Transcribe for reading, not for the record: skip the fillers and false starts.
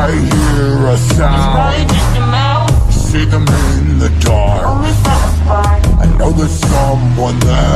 I hear a sound, see them in the dark. I know there's someone there.